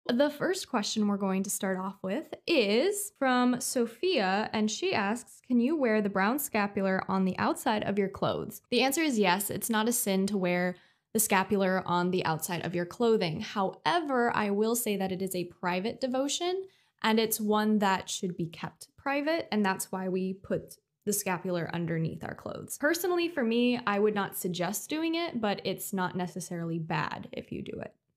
The first question we're going to start off with is from Sophia, and she asks, can you wear the brown scapular on the outside of your clothes? The answer is yes. It's not a sin to wear the scapular on the outside of your clothing. However, I will say that it is a private devotion, and it's one that should be kept private, and that's why we put the scapular underneath our clothes. Personally, for me, I would not suggest doing it, but it's not necessarily bad if you do it.